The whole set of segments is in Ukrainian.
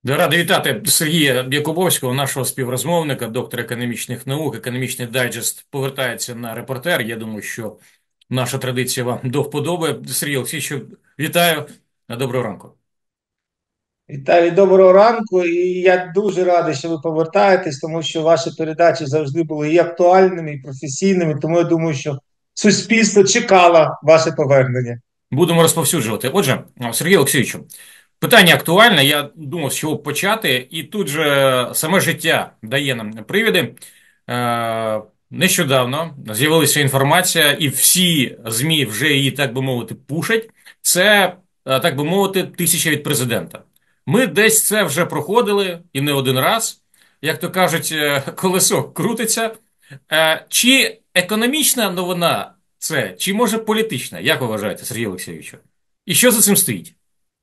Радий вітати Сергія Якубовського, нашого співрозмовника, доктора економічних наук. Економічний дайджест повертається на репортер. Я думаю, що наша традиція вам до вподоби. Сергій Олексійович, вітаю. Доброго ранку. Віталій, доброго ранку. І я дуже радий, що ви повертаєтесь, тому що ваші передачі завжди були і актуальними, і професійними. Тому я думаю, що суспільство чекало ваше повернення. Будемо розповсюджувати. Отже, Сергій Олексійовичу, питання актуальне. Я думав, з чого почати, і тут же саме життя дає нам привіди. Нещодавно з'явилася інформація, і всі ЗМІ вже її, так би мовити, пушать. Це, так би мовити, тисяча від президента. Ми десь це вже проходили і не один раз. Як то кажуть, колесо крутиться. Чи економічна новина це, чи може політична? Як ви вважаєте, Сергій Олексійовичу? І що за цим стоїть?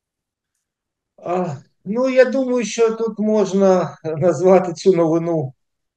Ну, я думаю, що тут можна назвати цю новину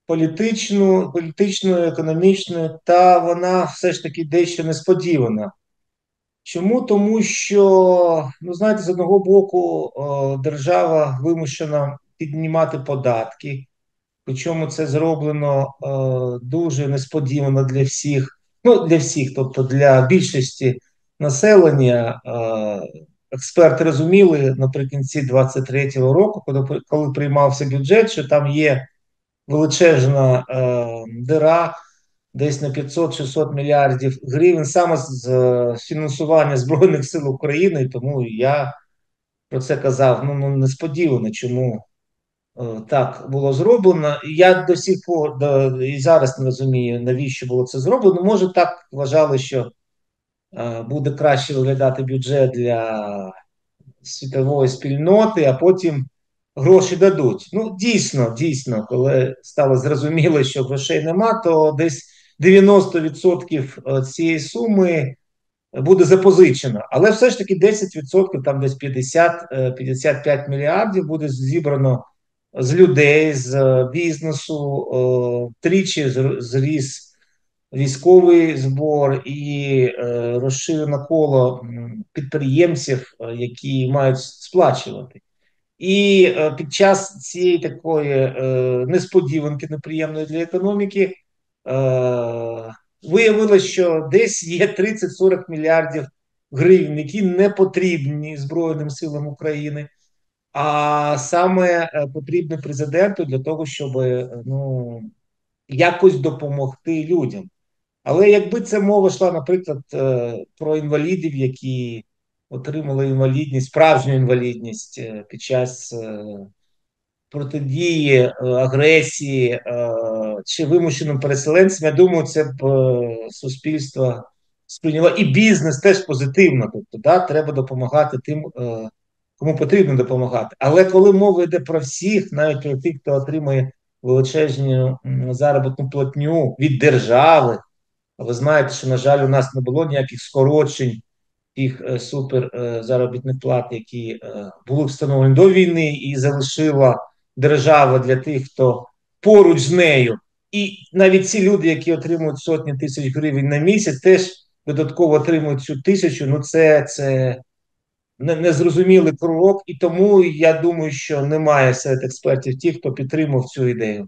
політичною, економічною, та вона все ж таки дещо несподівана. Чому? Тому що, ну знаєте, з одного боку, держава вимушена піднімати податки. Причому це зроблено дуже несподівано для всіх, ну для всіх, тобто для більшості населення. Експерти розуміли наприкінці 23-го року, коли приймався бюджет, що там є величезна дира десь на 500-600 мільярдів гривень саме з фінансування Збройних сил України. Тому я про це казав, ну несподівано, чому так було зроблено. Я до сих пор і зараз не розумію, навіщо було це зроблено. Може, так вважали, що буде краще виглядати бюджет для світової спільноти, а потім гроші дадуть. Ну, дійсно, коли стало зрозуміло, що грошей нема, то десь 90% цієї суми буде запозичено. Але все ж таки 10%, там десь 50-55 мільярдів буде зібрано з людей, з бізнесу. Тричі зріс військовий збор і розширено коло підприємців, які мають сплачувати. І під час цієї такої несподіванки, неприємної для економіки, виявилося, що десь є 30-40 мільярдів гривень, які не потрібні Збройним силам України, а саме потрібні президенту для того, щоб ну, якось допомогти людям. Але якби це мова йшла, наприклад, про інвалідів, які отримали інвалідність, справжню інвалідність під час протидії агресії чи вимушеним переселенцям, я думаю, це б суспільство сприйняло і бізнес теж позитивно. Тобто, да, треба допомагати тим, кому потрібно допомагати. Але коли мова йде про всіх, навіть про тих, хто отримує величезну заробітну платню від держави, ви знаєте, що, на жаль, у нас не було ніяких скорочень тих супер заробітних плат, які були встановлені до війни, і залишила держава для тих, хто поруч з нею. І навіть ці люди, які отримують сотні тисяч гривень на місяць, теж додатково отримують цю тисячу. Ну, це незрозумілий крок, і тому я думаю, що немає серед експертів тих, хто підтримав цю ідею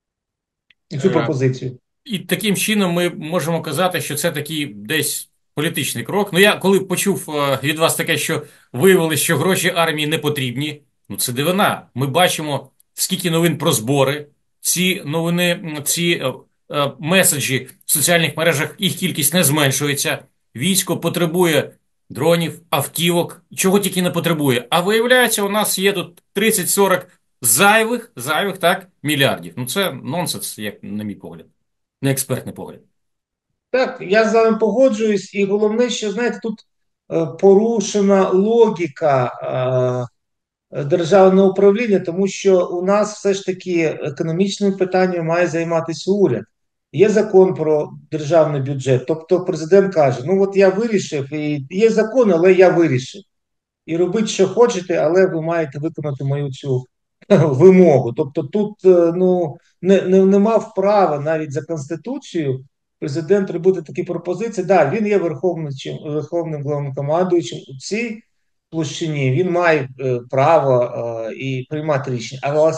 і цю Е, пропозицію. І таким чином ми можемо казати, що це такий десь політичний крок. Ну, я коли почув від вас таке, що виявилось, що гроші армії не потрібні, ну це дивина. Ми бачимо, скільки новин про збори. Ці новини, ці меседжі в соціальних мережах, їх кількість не зменшується. Військо потребує дронів, автівок, чого тільки не потребує. А виявляється, у нас є тут 30-40 зайвих, так, мільярдів. Ну це нонсенс, як на мій погляд. Не експертний погляд. Так, я з вами погоджуюсь, і головне, що знаєте, тут порушена логіка державного управління, тому що у нас все ж таки економічними питаннями має займатися уряд. Є закон про державний бюджет, тобто президент каже: ну от я вирішив, і є закон, але я вирішив. І робіть, що хочете, але ви маєте виконати мою цю вимогу. Тобто тут ну, не мав права навіть за Конституцією президент робити такі пропозиції. Да, він є верховним головнокомандуючим у цій площині він має право і приймати рішення.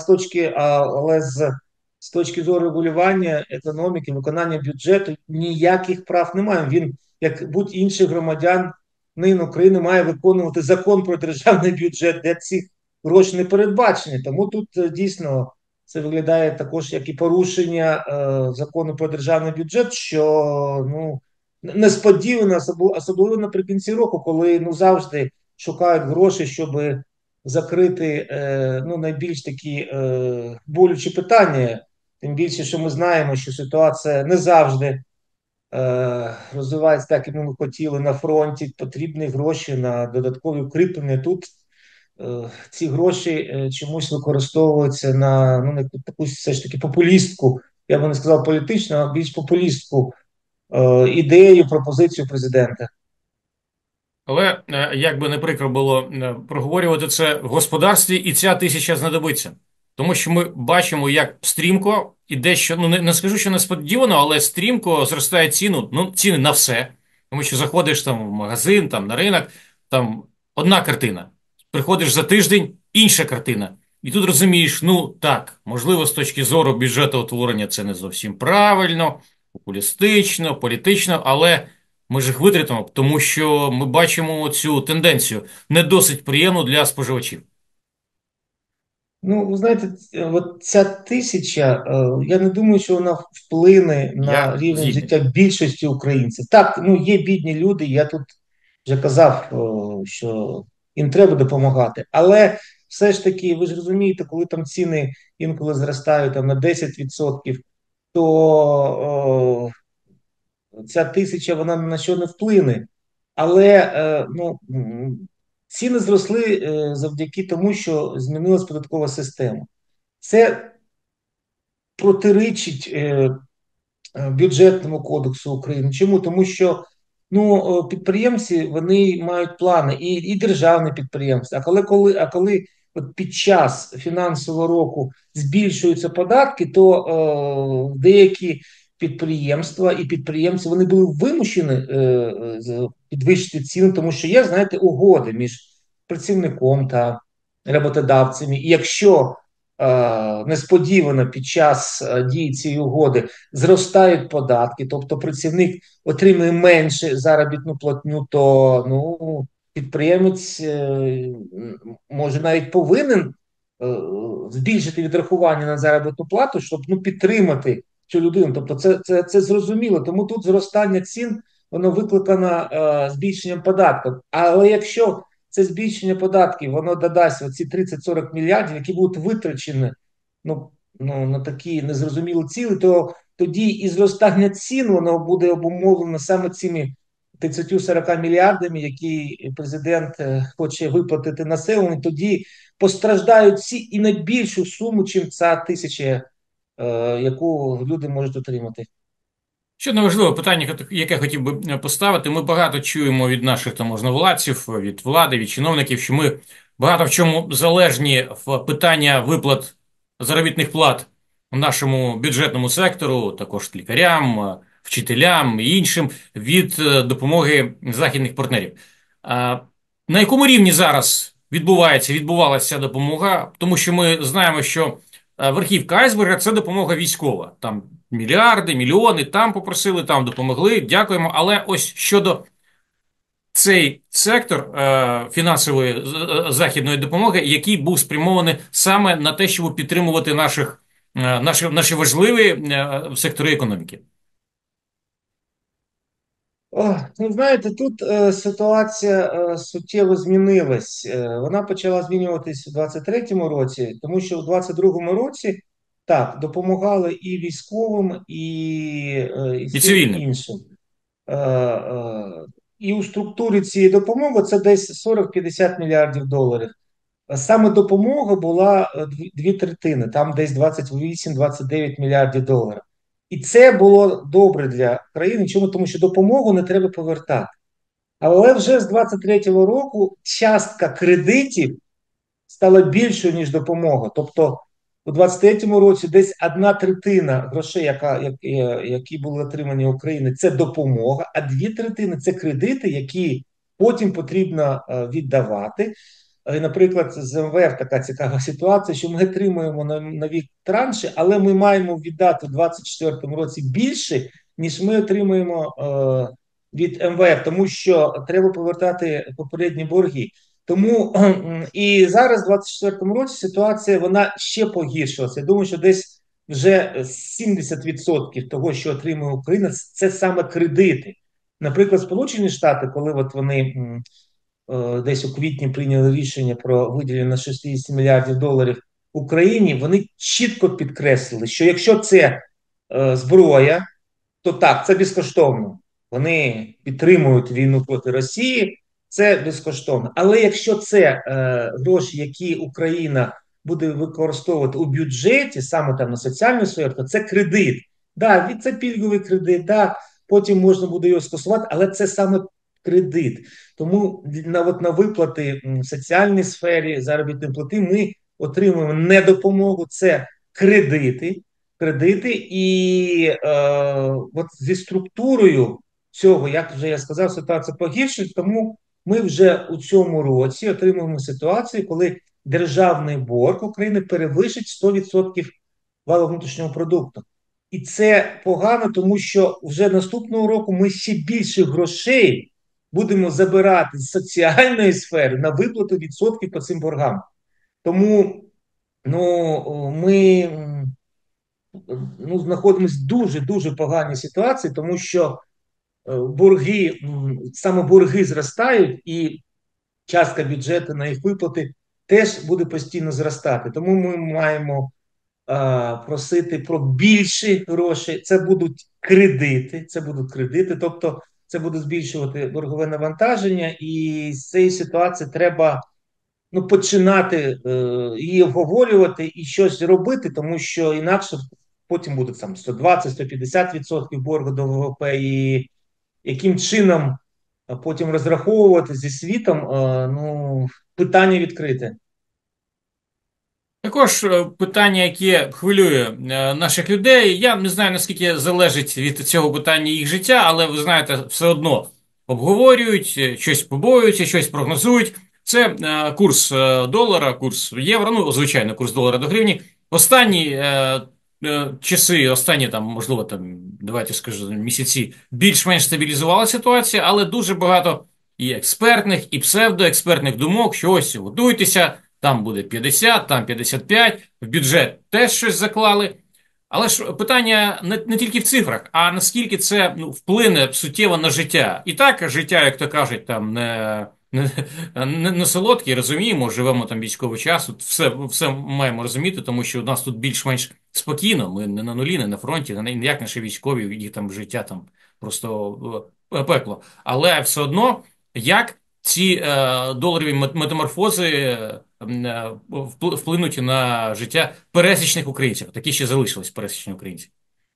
Але з точки зору регулювання економіки, виконання бюджету ніяких прав немає. Він, як будь-інший громадянин України, має виконувати закон про державний бюджет, де ці гроші не передбачені. Тому тут дійсно це виглядає також як і порушення закону про державний бюджет, що ну несподівано, особливо наприкінці року, коли ну завжди шукають гроші, щоб закрити ну, найбільш такі болючі питання. Тим більше, що ми знаємо, що ситуація не завжди розвивається так, як ми хотіли на фронті. Потрібні гроші на додаткові укріплення. Тут ці гроші чомусь використовуються на ну, на таку все ж таки популістку, я би не сказав політичну, а більш популістську ідею, пропозицію президента. Але як би не прикро було проговорювати це в господарстві, і ця тисяча знадобиться. Тому що ми бачимо, як стрімко і дещо, ну не скажу, що несподівано, але стрімко зростає ціни на все. Тому що заходиш там в магазин, там на ринок, там одна картина. Приходиш за тиждень, інша картина. І тут розумієш, ну так, можливо, з точки зору бюджетоутворення це не зовсім правильно, популістично, політично, але ми ж їх витратимо, тому що ми бачимо цю тенденцію не досить приємну для споживачів. Ну, ви знаєте, от ця тисяча, я не думаю, що вона вплине на Я рівень згідний. життя більшості українців. Так, ну є бідні люди, я тут вже казав, що їм треба допомагати. Але все ж таки, ви ж розумієте, коли там ціни інколи зростають там, на 10%, то ця тисяча вона ні на що не вплине. Але ну, ціни зросли завдяки тому, що змінилась податкова система. Це протирічить бюджетному кодексу України. Чому? Тому що ну, підприємці вони мають плани, і державні підприємці. А коли от під час фінансового року збільшуються податки, то деякі підприємства і підприємці вони були вимушені підвищити ціни, тому що є, знаєте, угоди між працівником та роботодавцями. І якщо несподівано під час дії цієї угоди зростають податки, тобто працівник отримує менше заробітну платню, то ну, підприємець може навіть повинен збільшити відрахування на заробітну плату, щоб ну, підтримати цю людину. Тобто це зрозуміло. Тому тут зростання цін воно викликано збільшенням податків. Але якщо це збільшення податків, воно додасть оці 30-40 мільярдів, які будуть витрачені на такі незрозумілі цілі, то тоді і зростання цін воно буде обумовлено саме цими 30-40 мільярдами, які президент хоче виплатити населенню. Тоді постраждають всі і на більшу суму, чим ця тисяча, яку люди можуть отримати. Ще одне важливе питання, яке хотів би поставити. Ми багато чуємо від наших там можновладців, від влади, від чиновників, що ми багато в чому залежні в питання виплат заробітних плат в нашому бюджетному сектору, також лікарям, вчителям і іншим від допомоги західних партнерів. На якому рівні зараз відбувалася ця допомога? Тому що ми знаємо, що верхівка айсберга – це допомога військова. Там мільярди, мільйони, там попросили, там допомогли, дякуємо. Але ось щодо цей сектор фінансової західної допомоги, який був спрямований саме на те, щоб підтримувати наші важливі сектори економіки. Ну, знаєте, тут ситуація суттєво змінилась. Вона почала змінюватись у 23-му році, тому що у 22-му році так, допомагали і військовим, і І всім цивільним. іншим. І у структурі цієї допомоги це десь 40-50 мільярдів доларів. Саме допомога була дві третини, там десь 28-29 мільярдів доларів. І це було добре для країни. Чому? Тому що допомогу не треба повертати. Але вже з 23-го року частка кредитів стала більшою, ніж допомога. Тобто у 23-му році десь одна третина грошей, які були отримані Україною, це допомога, а дві третини це кредити, які потім потрібно віддавати. Наприклад, з МВФ така цікава ситуація, що ми отримуємо нові транші, але ми маємо віддати у 2024 році більше, ніж ми отримуємо від МВФ, тому що треба повертати попередні борги. Тому і зараз, у 2024 році, ситуація вона ще погіршилася. Я думаю, що десь вже 70% того, що отримує Україна, це саме кредити. Наприклад, Сполучені Штати, коли от вони десь у квітні прийняли рішення про виділення 60 мільярдів доларів Україні, вони чітко підкреслили, що якщо це зброя, то так, це безкоштовно. Вони підтримують війну проти Росії, це безкоштовно. Але якщо це гроші, які Україна буде використовувати у бюджеті, саме там на соціальну сферу, то це кредит. Да, це пільговий кредит, да, потім можна буде його скасувати, але це саме кредит. Тому на виплати в соціальній сфері заробітної плати ми отримуємо не допомогу, це кредити, і от зі структурою цього, як вже я сказав, ситуація погіршується, тому ми вже у цьому році отримуємо ситуацію, коли державний борг України перевищить 100% валового внутрішнього продукту. І це погано, тому що вже наступного року ми ще більше грошей будемо забирати з соціальної сфери на виплату відсотків по цим боргам. Тому ми знаходимося в дуже-дуже поганій ситуації, тому що саме борги зростають, і частка бюджету на їх виплати теж буде постійно зростати. Тому ми маємо просити про більші гроші. Це будуть кредити, тобто це буде збільшувати боргове навантаження, і з цієї ситуації треба починати її обговорювати і щось робити, тому що інакше потім буде там 120-150% боргу до ВВП, і яким чином потім розраховувати зі світом, питання відкрите. Також питання, яке хвилює наших людей. Я не знаю, наскільки залежить від цього питання їх життя, але ви знаєте, все одно обговорюють, щось побоюються, щось прогнозують. Це курс долара, курс євро, ну, звичайно, курс долара до гривні. Останні часи, останні там, можливо, там, давайте скажу, місяці більш-менш стабілізувала ситуація, але дуже багато і експертних, і псевдоекспертних думок, що ось готуйтеся. Там буде 50, там 55, в бюджет теж щось заклали. Але ж питання не тільки в цифрах, а наскільки це вплине суттєво на життя. І так, життя, як то кажуть, там не солодке, розуміємо, живемо там військовий час, все маємо розуміти, тому що у нас тут більш-менш спокійно, ми не на нулі, не на фронті, не як наші військові, їх там життя там просто пекло. Але все одно, як ці доларові метаморфози вплинуть на життя пересічних українців. Такі ще залишились пересічні українці.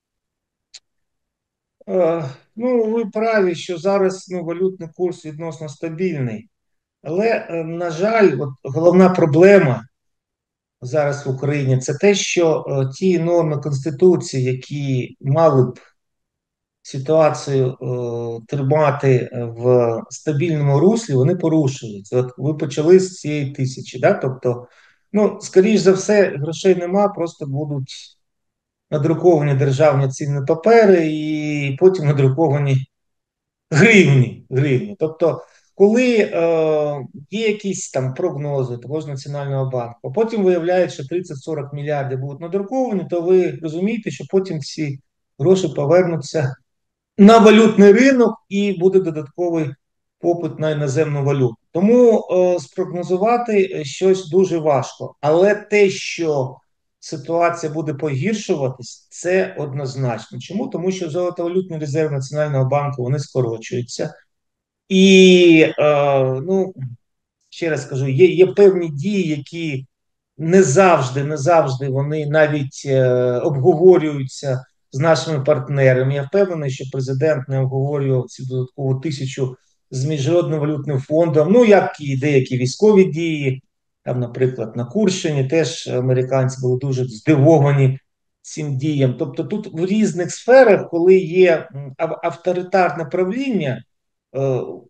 Ви праві, що зараз валютний курс відносно стабільний. Але, на жаль, головна проблема зараз в Україні це те, що ті норми Конституції, які мали б ситуацію тримати в стабільному руслі, вони порушуються. От ви почали з цієї тисячі, да? Тобто, скоріш за все, грошей нема, просто будуть надруковані державні цінні папери і потім надруковані гривні. Тобто, коли є якісь там прогнози того ж Національного банку, а потім виявляється, що 30-40 мільярдів будуть надруковані, то ви розумієте, що потім ці гроші повернуться на валютний ринок і буде додатковий попит на іноземну валюту. Тому спрогнозувати щось дуже важко. Але те, що ситуація буде погіршуватись, це однозначно. Чому? Тому що золотовалютний резерв Національного банку вони скорочуються. І, ще раз кажу, є певні дії, які не завжди вони навіть обговорюються з нашими партнерами. Я впевнений, що президент не обговорював цю додаткову тисячу з Міжнародним валютним фондом, як і деякі військові дії. Там, наприклад, на Курщині теж американці були дуже здивовані цим діям. Тобто тут в різних сферах, коли є авторитарне правління,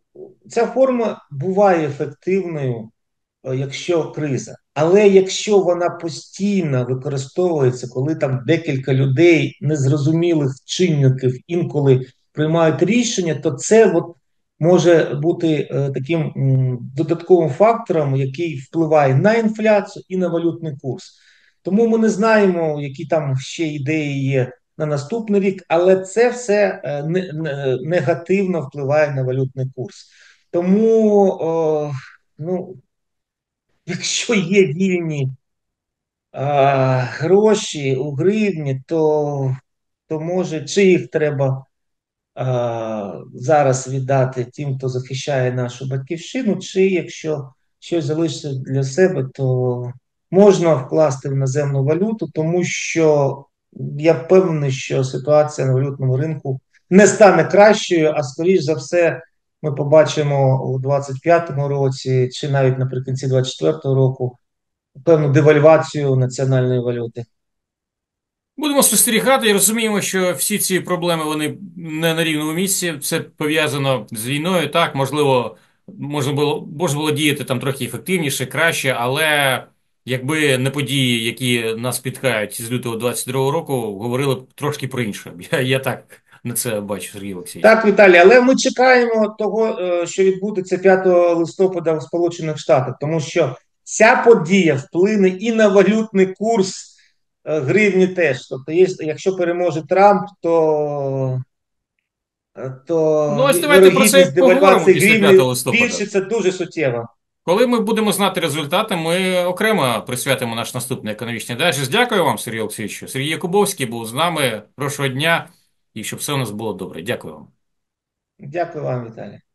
ця форма буває ефективною, якщо криза. Але якщо вона постійно використовується, коли там декілька людей незрозумілих чинників інколи приймають рішення, то це от може бути таким додатковим фактором, який впливає на інфляцію і на валютний курс. Тому ми не знаємо, які там ще ідеї є на наступний рік, але це все негативно впливає на валютний курс. Тому, ну, якщо є вільні гроші у гривні, то може, чи їх треба зараз віддати тим, хто захищає нашу батьківщину, чи якщо щось залишиться для себе, то можна вкласти в іноземну валюту, тому що я впевнений, що ситуація на валютному ринку не стане кращою, а скоріш за все, ми побачимо у 2025 році, чи навіть наприкінці 2024 року, певну девальвацію національної валюти. Будемо спостерігати і розуміємо, що всі ці проблеми вони не на рівному місці. Це пов'язано з війною. Так, можливо, можна було діяти там трохи ефективніше, краще, але якби не події, які нас спіткають з лютого 22-го року, говорили б трошки про інше. Я так на це бачу, Сергій Олексійович. Так, Віталій, але ми чекаємо того, що відбудеться 5 листопада в Сполучених Штатах, тому що ця подія вплине і на валютний курс гривні теж. Тобто, якщо переможе Трамп, Ну, то ось давайте про це і вирогідність поговоримо девальвації після 5 гривні листопада. збільшиться дуже суттєво. Коли ми будемо знати результати, ми окремо присвятимо наш наступний економічний дайджест. Дякую вам, Сергій Олексійовичу. Сергій Якубовський був з нами. Хорошого дня і щоб все у нас було добре. Дякую вам. Дякую вам, Віталій.